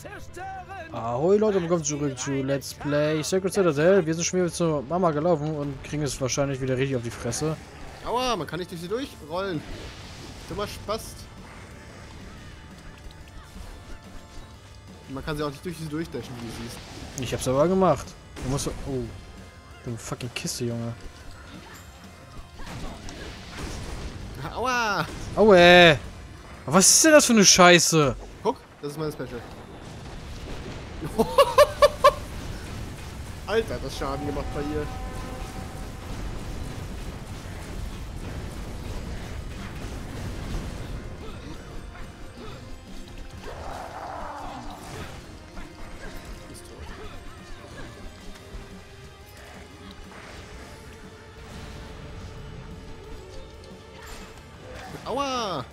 Ahoi Leute, willkommen zurück zu Let's Play Sacred Citadel. Wir sind schon wieder zur Mama gelaufen und kriegen es wahrscheinlich wieder richtig auf die Fresse. Aua, man kann nicht durch sie durchrollen. Dummer Spast. Man kann sie auch nicht durch sie durchdashen, wie du siehst. Ich hab's aber gemacht. Du musst... Oh. Du fucking Kiste, Junge. Aua! Aue! Was ist denn das für eine Scheiße? Guck, das ist mein Special. Alter, das Schaden gemacht bei ihr. Ist tot. Aua!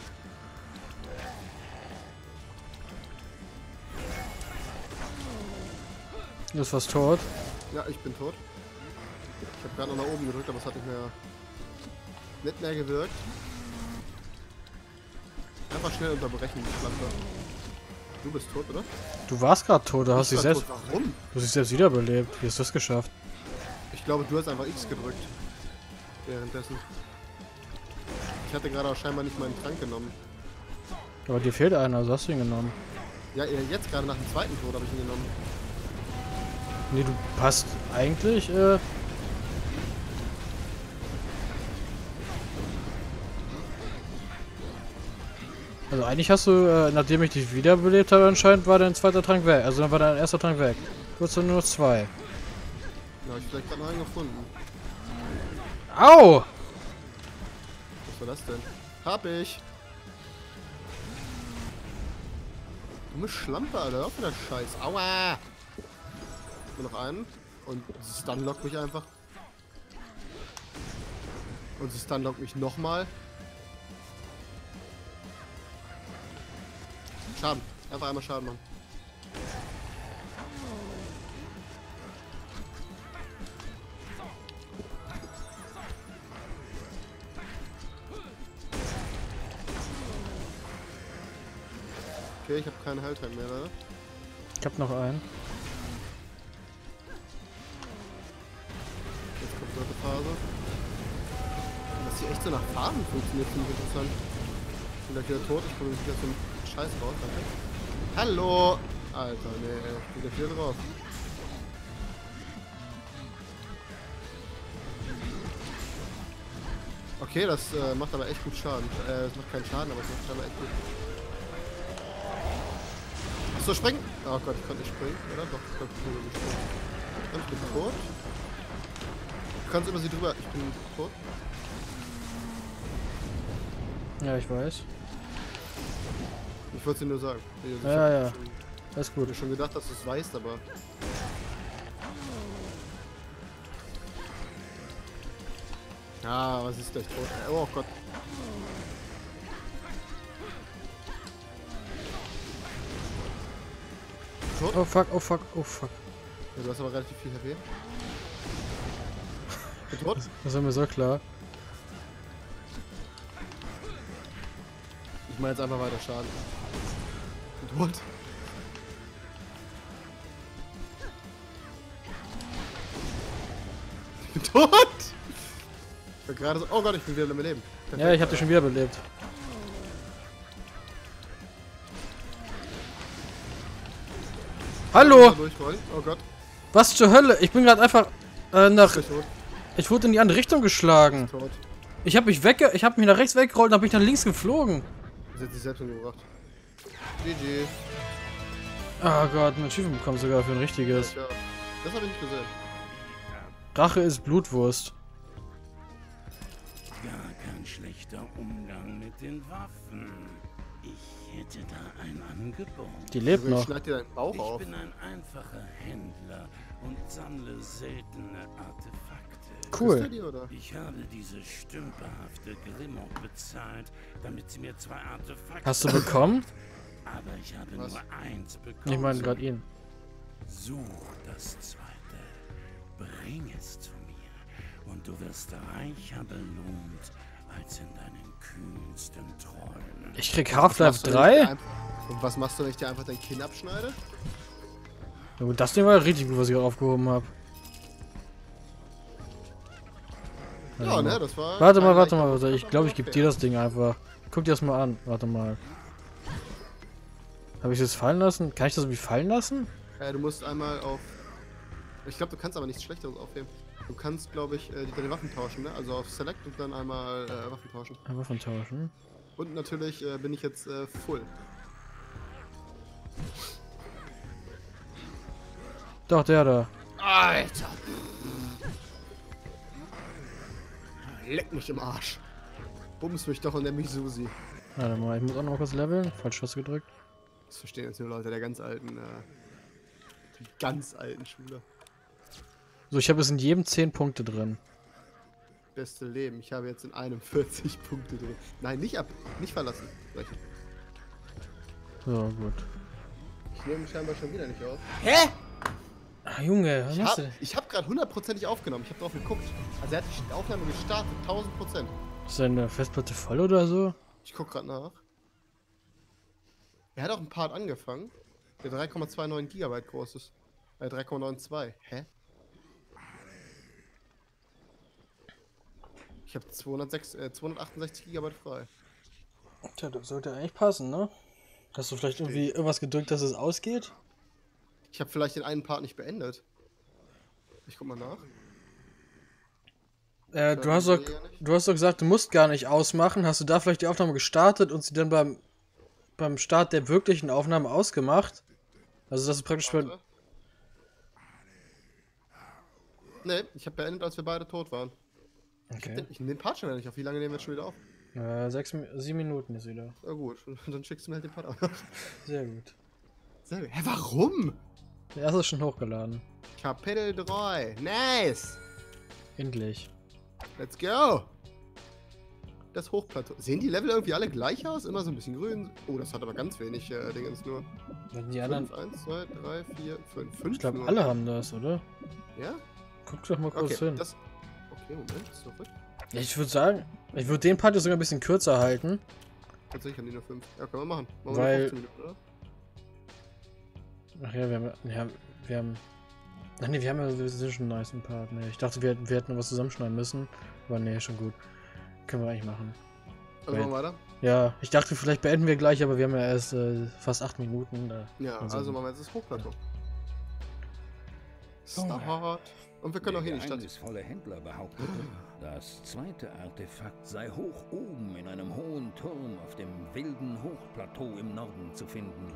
Du bist fast tot. Ja, ich bin tot. Ich habe gerade noch nach oben gedrückt, aber es hat nicht mehr gewirkt. Einfach schnell unterbrechen, die Schlampe. Du bist tot, oder? Du warst gerade tot, du hast dich selbst... Tot. Warum? Du hast dich selbst wiederbelebt. Wie hast du das geschafft? Ich glaube, du hast einfach X gedrückt. Währenddessen. Ich hatte gerade auch scheinbar nicht meinen Trank genommen. Aber dir fehlt einer, also hast du ihn genommen. Ja, jetzt gerade nach dem zweiten Tod habe ich ihn genommen. Nee, du passt eigentlich, Also eigentlich hast du, nachdem ich dich wiederbelebt habe, anscheinend war dein zweiter Trank weg. Also dann war dein erster Trank weg. Du hast nur noch zwei. Ja, ich vielleicht gerade noch einen gefunden. Au! Was war das denn? Hab ich! Dumme Schlampe, Alter. Auch wieder Scheiß. Aua! Nur noch einen. Und sie stunlockt mich einfach. Und sie stunlockt mich nochmal. Schaden. Einfach einmal Schaden machen. Okay, ich habe keine Heiltime mehr, oder? Ich hab noch einen. Jetzt kommt die dritte Phase. Dass die echt so nach Farben funktioniert, finde ich interessant. Ich bin gleich wieder tot, ich komme nicht wieder so einen Scheiß raus, danke. Hallo! Alter, nee, ich bin gleich wieder drauf. Okay, das macht aber echt gut Schaden. Das macht keinen Schaden, aber es macht scheinbar echt gut. Achso, springen! Oh Gott, ich konnte nicht springen, oder? Doch, ich konnte nicht springen. Und ich bin tot. Du kannst über sie drüber. Ich bin tot. Ja, ich weiß. Ich wollte es dir nur sagen. Ich Ja, hab ja. schon- Alles Ich gut. hab mir schon gedacht, dass du es weißt, aber. Ah, was ist gleich tot? Oh Gott. Tot? Oh fuck, oh fuck, oh fuck. Ja, du hast aber relativ viel HP. Bin tot? Das ist mir so klar. Ich mache jetzt einfach weiter Schaden. Bin tot? Ich bin tot! Ich war gerade so. Oh Gott, ich bin wieder im Leben. Perfekt. Ja, ich hab dich schon wiederbelebt. Hallo! Durchrollen. Oh Gott. Was zur Hölle? Ich bin gerade einfach nach... Ich bin tot. Ich wurde in die andere Richtung geschlagen. Tot. Ich habe mich nach rechts weggerollt und habe mich nach links geflogen. Sie hat sich selbst umgebracht. GG. Oh Gott, mein Schiff bekommt sogar für ein richtiges. Ja, das habe ich nicht gesehen. Rache ist Blutwurst. Gar kein schlechter Umgang mit den Waffen. Ich hätte da ein Angebot. Die lebt Ich noch. schneid dir deinen Bauch Ich auf. bin ein einfacher Händler und sammle seltene Artefakte. Küsst Cool. er die, oder? Ich habe diese stümperhafte Grimmauld bezahlt, damit sie mir 2 Artefakte... Hast du bekommen? Aber ich habe Was? nur 1 bekommen. Ich meine gerade ihn. Such das zweite. Bring es zu mir. Und du wirst reicher belohnt, als in deinen kühnsten Träumen. Ich krieg Half-Life 3? Und was machst du, wenn ich dir einfach dein Kinn abschneide? Ja, gut, das Ding war richtig gut, was ich aufgehoben habe. Ja, ne, das war... Warte mal. Ich glaube, ich gebe dir das Ding einfach. Guck dir das mal an. Warte mal. Habe ich das fallen lassen? Kann ich das irgendwie fallen lassen? Du musst einmal auf... Ich glaube, du kannst aber nichts Schlechteres aufheben. Du kannst, glaube ich, deine Waffen tauschen, ne? Also auf Select und dann einmal Waffen tauschen. Waffen tauschen. Und natürlich bin ich jetzt full. Doch, der da. Alter! Leck mich im Arsch. Bums mich doch und nenn mich Susi. Warte mal, ich muss auch noch mal kurz leveln. Falsch was gedrückt. Das verstehen jetzt nur Leute der ganz alten Schule. So, ich habe jetzt in jedem 10 Punkte drin. Beste Leben. Ich habe jetzt in einem 40 Punkte drin. Nein, nicht verlassen. Recht. So, gut. Ich nehme mich scheinbar schon wieder nicht auf. Hä? Ach, Junge, was machst du? Ich habe gerade 100%ig aufgenommen. Ich habe drauf geguckt. Also er hat die Aufnahme gestartet. 1000%. Ist deine Festplatte voll oder so? Ich guck gerade nach. Er hat auch einen Part angefangen, der 3,29 GB groß ist. 3,92. Hä? Ich habe 268 GB frei. Tja, das sollte eigentlich passen, ne? Hast du vielleicht irgendwie irgendwas gedrückt, dass es ausgeht? Ich habe vielleicht den einen Part nicht beendet. Ich guck mal nach. Du hast doch gesagt, du musst gar nicht ausmachen. Hast du da vielleicht die Aufnahme gestartet und sie dann beim Start der wirklichen Aufnahme ausgemacht? Also das ist praktisch... Ne, ich habe beendet, als wir beide tot waren. Okay. Ich nehme den Part schon wieder nicht auf. Wie lange nehmen wir jetzt schon wieder auf? 7 Minuten ist wieder. Na gut, dann schickst du mir halt den Part auf. Sehr gut. Sehr gut. Hä, warum? Der erste ist schon hochgeladen. Kapitel 3. Nice! Endlich. Let's go! Das Hochplateau. Sehen die Level irgendwie alle gleich aus? Immer so ein bisschen grün. Oh, das hat aber ganz wenig Dingens nur. Die anderen... 5, 1, 2, 3, 4, 5. 5 Ich glaube, nur. alle haben das, oder? Ja? Guck doch mal kurz Okay, hin. Okay, Moment, zurück. Ich würde sagen, ich würde den Part jetzt sogar ein bisschen kürzer halten. Tatsächlich haben die nur 5. Ja, können wir machen. Machen Weil- wir 15 Minuten, oder? Ach ja, wir haben... Ach nee, wir sind schon nice im Part. Nee, ich dachte, wir hätten noch was zusammenschneiden müssen. Aber nee, schon gut. Können wir eigentlich machen. Also machen wir weiter? Ja, ich dachte, vielleicht beenden wir gleich, aber wir haben ja erst fast 8 Minuten. Ja, also machen wir jetzt das Hochplateau. Start. Und wir können auch hier in die Der Stadt. geheimnisvolle Händler behauptete, das zweite Artefakt sei hoch oben in einem hohen Turm auf dem wilden Hochplateau im Norden zu finden.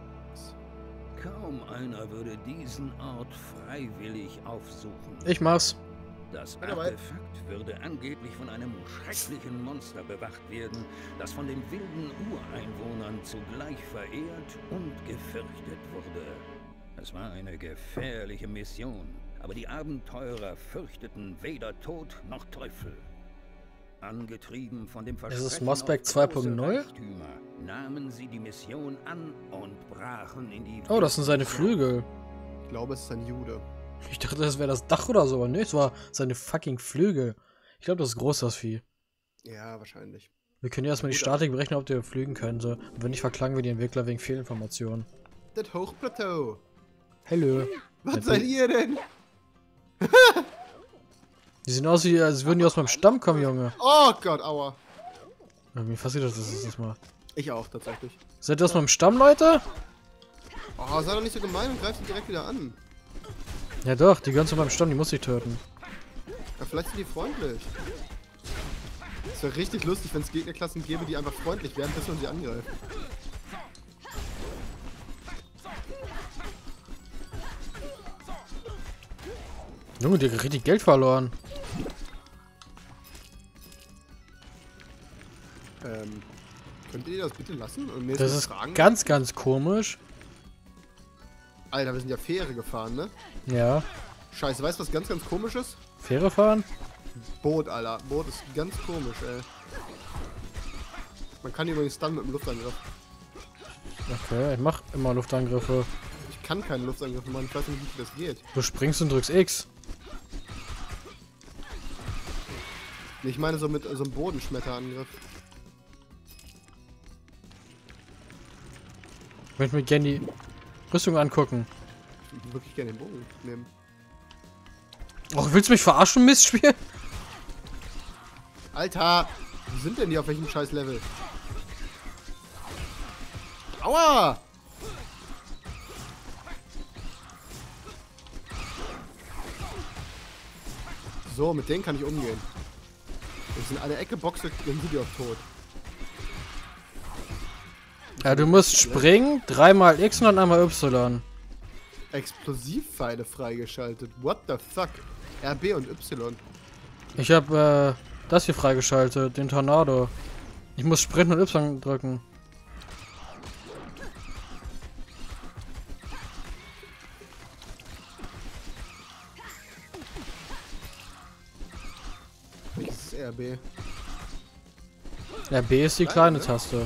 Kaum einer würde diesen Ort freiwillig aufsuchen. Ich mach's. Das Bin dabei. Artefakt würde angeblich von einem schrecklichen Monster bewacht werden, das von den wilden Ureinwohnern zugleich verehrt und gefürchtet wurde. Es war eine gefährliche Mission, aber die Abenteurer fürchteten weder Tod noch Teufel. Angetrieben von dem Versprechen Ist es Moss Back auf große 2.0? Reichtümer, nahmen sie die Mission an und brachen in die... Oh, das sind seine Flügel. Ich glaube, es ist ein Jude. Ich dachte, das wäre das Dach oder so, aber nee, es war seine fucking Flügel. Ich glaube, das ist groß, das Vieh. Ja, wahrscheinlich. Wir können ja erstmal die Statik berechnen, ob die fliegen können. So. Und wenn nicht, verklagen wir die Entwickler wegen Fehlinformationen. Das Hochplateau. Hallo. Was seid ihr denn? Die sehen aus, als würden die aus meinem Stamm kommen, Junge. Oh Gott, aua. Mir passiert das mal. Ich auch, tatsächlich. Seid ihr aus meinem Stamm, Leute? Oh, sei doch nicht so gemein und greif sie direkt wieder an. Ja doch, die gehören zu meinem Stamm, die muss ich töten. Ja, vielleicht sind die freundlich. Es wäre richtig lustig, wenn es Gegnerklassen gäbe, die einfach freundlich wären, bis man sie angreift. Junge, die hat richtig Geld verloren. Könnt ihr das bitte lassen? Und mir Das ist ganz, ganz komisch. Alter, wir sind ja Fähre gefahren, ne? Ja. Scheiße, weißt du, was ganz, ganz komisch ist? Fähre fahren? Boot, Alter. Boot ist ganz komisch, ey. Man kann übrigens dann mit dem Luftangriff. Okay, ich mach immer Luftangriffe. Ich kann keine Luftangriffe machen, ich weiß nicht, wie das geht. Du springst und drückst X. Ich meine so mit so einem Bodenschmetterangriff. Ich möchte mir gerne die Rüstung angucken. Ich würde wirklich gerne den Bogen nehmen. Och, willst du mich verarschen, Mistspiel? Alter! Wo sind denn die auf welchem scheiß Level? Aua! So, mit denen kann ich umgehen. Wir sind eine Ecke Boxe, dann sind die auch tot. Ja, du musst springen, 3-mal X und dann einmal Y. Explosivpfeile freigeschaltet. What the fuck? RB und Y. Ich habe das hier freigeschaltet, den Tornado. Ich muss sprinten und Y drücken. Welches ist RB? Ja, B ist die kleine Taste.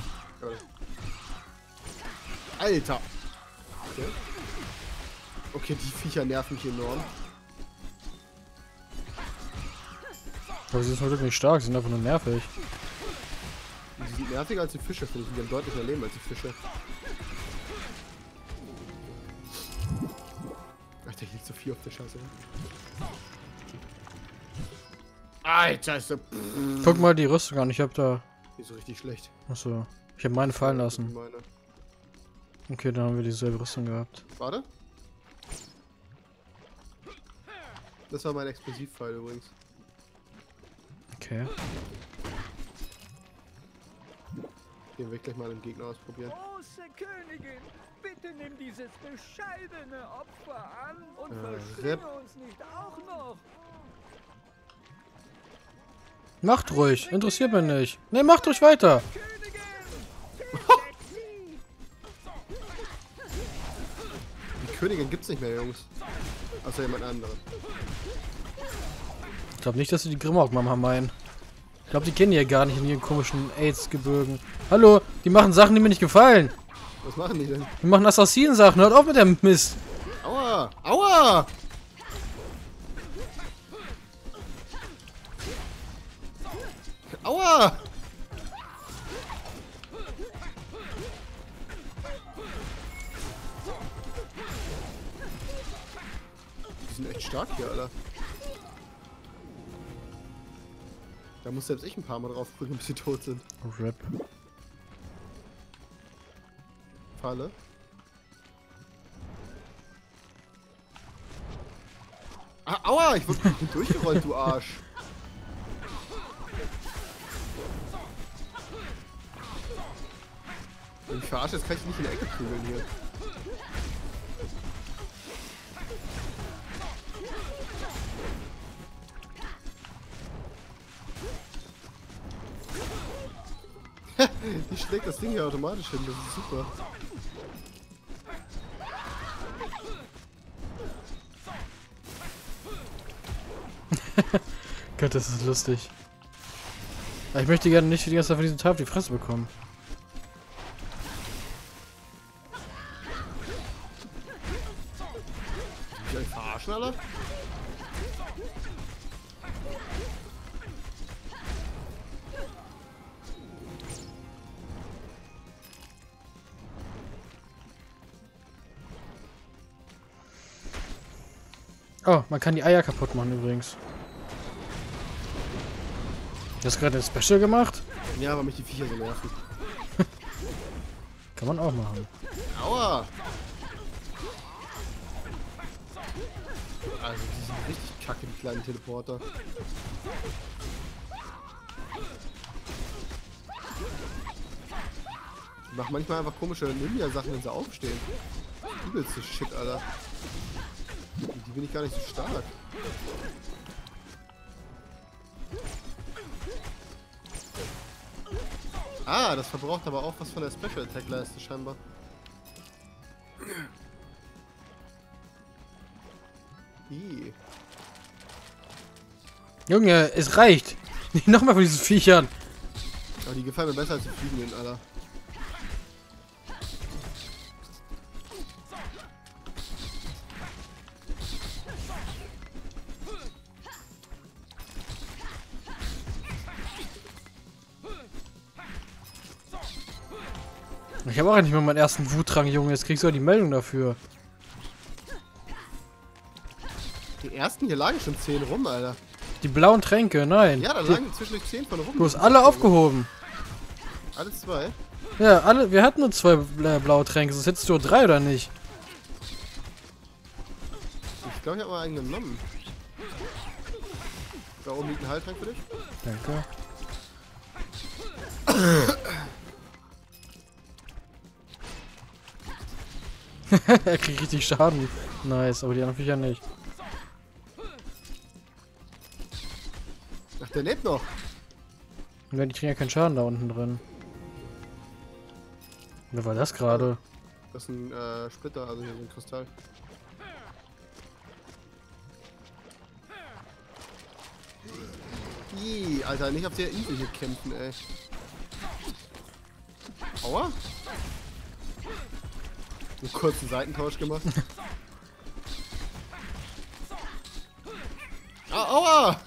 Alter! Okay. Okay, die Viecher nerven mich enorm. Aber sie sind wirklich nicht stark, sie sind einfach nur nervig. Die sind nerviger als die Fische, finde ich. Die haben deutlich mehr Leben als die Fische. Ach, da liegt so viel auf der Scheiße. Alter, ist so... Guck mal die Rüstung an, ich hab da... Die ist so richtig schlecht. Achso, ich hab meine fallen lassen. Meine. Okay, dann haben wir dieselbe Rüstung gehabt. Warte. Das war mein Explosivpfeil übrigens. Okay. Den will ich gleich mal den Gegner ausprobieren. Große Königin, bitte nimm dieses bescheidene Opfer an und RIP. verschlinge uns nicht auch noch. Macht ruhig, interessiert mich nicht. Ne, macht ruhig weiter. Königin! Die Königin gibt's nicht mehr, Jungs. Außer jemand anderen. Ich glaube nicht, dass sie die Grimmaug-Mama meinen. Ich glaube, die kennen die ja gar nicht in ihren komischen AIDS-Gebirgen. Hallo, die machen Sachen, die mir nicht gefallen. Was machen die denn? Die machen Assassinen-Sachen, hört auf mit dem Mist. Aua! Aua! Aua! Die sind echt stark hier, Alter. Da muss selbst ich ein paar Mal drauf prügeln, bis sie tot sind. RIP. Falle. Ah, aua! Ich wurde durchgerollt, du Arsch. Wenn ich verarsche, jetzt kann ich nicht in der Ecke prügeln hier. Die schlägt das Ding hier automatisch hin, das ist super. Gott, das ist lustig. Aber ich möchte gerne nicht die ganze Zeit von diesem Teil auf die Fresse bekommen. Ich euch verarschen, Alter? Oh, man kann die Eier kaputt machen übrigens. Du hast gerade ein Special gemacht? Ja, weil mich die Viecher so nerven. Kann man auch machen. Aua! Also, die sind richtig kacke, die kleinen Teleporter. Die machen manchmal einfach komische Ninja-Sachen, wenn sie aufstehen. Übelste Shit, Alter. Die bin ich gar nicht so stark. Ah, das verbraucht aber auch was von der Special Attack Leiste scheinbar. Ih. Junge, es reicht. Nicht nochmal von diesen Viechern. Aber die gefallen mir besser als die Fliegenden, Alter. Ich habe auch nicht mal meinen ersten Wutrang, Junge. Jetzt kriegst du auch die Meldung dafür. Die ersten hier lagen schon 10 rum, Alter. Die blauen Tränke, nein. Ja, da lagen zwischendurch 10 von rum. Du hast alle aufgehoben. Alles 2. Ja, alle. Wir hatten nur 2 blaue Tränke. Sonst hättest du 3 oder nicht? Ich glaube, ich habe mal einen genommen. Da oben liegt ein Heiltrank für dich. Danke. Er kriegt richtig Schaden. Nice, aber die anderen Viecher nicht. Ach, der lebt noch. Ja, die kriegen ja keinen Schaden da unten drin. Wer war das gerade? Das ist ein Splitter, also hier so ein Kristall. Ih, Alter, nicht auf der Insel hier kämpfen, ey. Aua? Einen kurzen Seitentausch gemacht. Aua!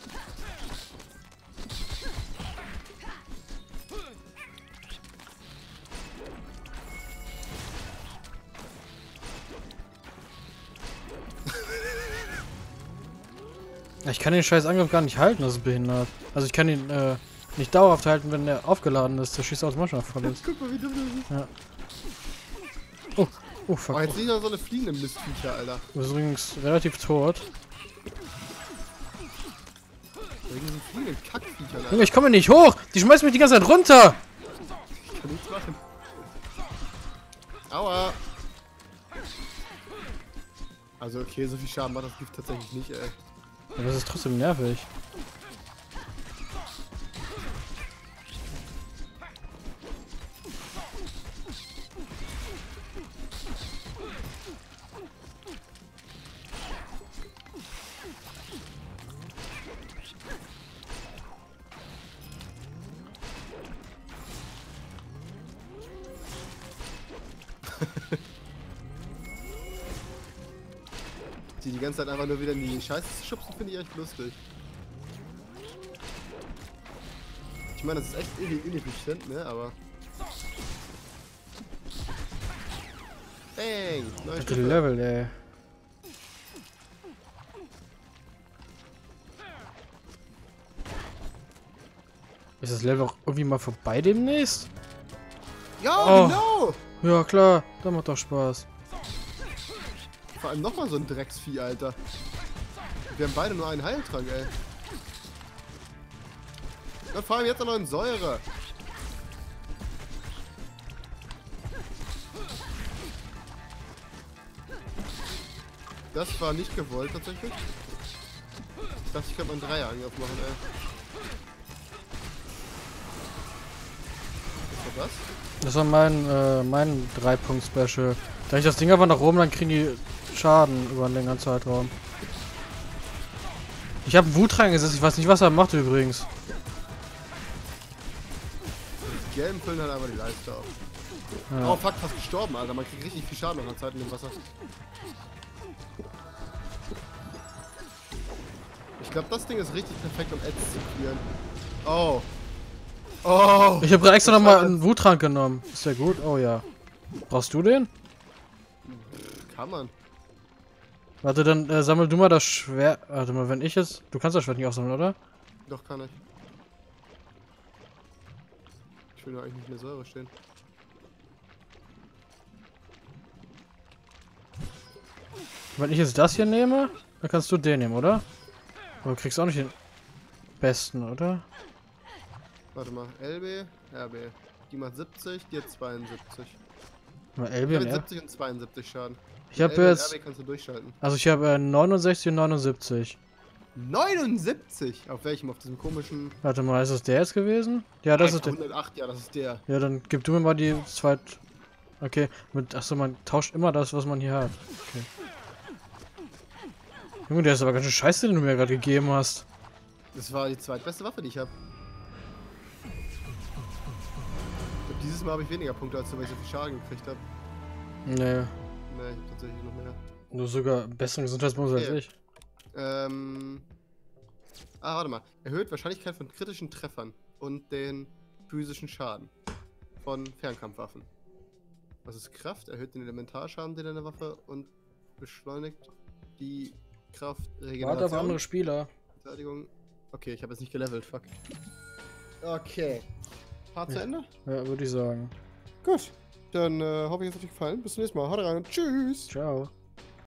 Ich kann den scheiß Angriff gar nicht halten, das ist behindert. Also ich kann ihn nicht dauerhaft halten, wenn er aufgeladen ist. Der schießt automatisch auf alles. Guck mal, wie dumm das ist. Ja. Oh, fuck. Oh, jetzt liegen da so eine fliegende Mistviecher, Alter. Du bist übrigens relativ tot. Wegen diesen fliegenden Kackviechern, Alter. Junge, ich komme nicht hoch! Die schmeißen mich die ganze Zeit runter! Ich kann nichts machen. Aua! Also okay, so viel Schaden macht das Gift tatsächlich nicht, ey. Aber das ist trotzdem nervig. Die ganze Zeit einfach nur wieder in die Scheiße zu schubsen, finde ich echt lustig. Ich meine, das ist echt ineffizient, ne, aber... Bang! Neue Gute Stufe. Level, ey. Ist das Level auch irgendwie mal vorbei demnächst? Ja, Oh. genau! Ja, klar. Das macht doch Spaß. Vor allem nochmal so ein Drecksvieh, Alter. Wir haben beide nur einen Heiltrank, ey. Ja, vor allem jetzt auch noch in Säure. Das war nicht gewollt, tatsächlich. Ich dachte, ich könnte mal einen Dreierangriff machen, ey. Was war das? Das war mein 3-Punkt-Special. Da ich das Ding einfach nach oben, dann kriegen die Schaden über einen längeren Zeitraum. Ich habe einen Wut reingesetzt, ich weiß nicht, was er macht übrigens. Die Gelben füllen halt einfach die Leiste auf. Ja. Oh fuck, fast gestorben, Alter. Man kriegt richtig viel Schaden nach einer Zeit in dem Wasser. Ich glaube, das Ding ist richtig perfekt, um Ads zu clearen. Oh. Oh. Ich habe extra nochmal einen Wuttrank genommen. Ist der gut? Oh ja. Brauchst du den? Kann man. Warte, dann sammel du mal das Schwert. Warte mal, wenn ich es... Du kannst das Schwert nicht aufsammeln, oder? Doch, kann ich. Ich will nur eigentlich nicht in der Säure stehen. Wenn ich jetzt das hier nehme, dann kannst du den nehmen, oder? Aber du kriegst auch nicht den besten, oder? Warte mal, LB, RB. Die macht 70, die hat 72. Mal Die LB und hat R. 70 und 72 Schaden. Ich habe LB und jetzt... RB kannst du durchschalten. Also ich habe 69 und 79. 79? Auf welchem? Auf diesem komischen... Warte mal, ist das der jetzt gewesen? Ja, das ist der. 108, ja, das ist der. Ja, dann gib du mir mal die zweit... Okay, achso, man tauscht immer das, was man hier hat. Okay. Junge, der ist aber ganz schön scheiße, den du mir gerade gegeben hast. Das war die zweitbeste Waffe, die ich habe. Dieses Mal habe ich weniger Punkte, als du, weil ich so viel Schaden gekriegt habe. Nee, Ne, ich habe tatsächlich noch mehr. nur sogar besseren Gesundheitsbonus als Okay. ich. Warte mal. Erhöht Wahrscheinlichkeit von kritischen Treffern und den physischen Schaden von Fernkampfwaffen. Was ist Kraft? Erhöht den Elementarschaden deiner Waffe und beschleunigt die Kraftregeneration. Warte auf andere Spieler. Verteidigung. Okay, ich habe jetzt nicht gelevelt, fuck. Okay. Part zu Ende? Ja, würde ich sagen. Gut. Dann hoffe ich, es hat euch gefallen. Bis zum nächsten Mal. Haut rein und tschüss. Ciao.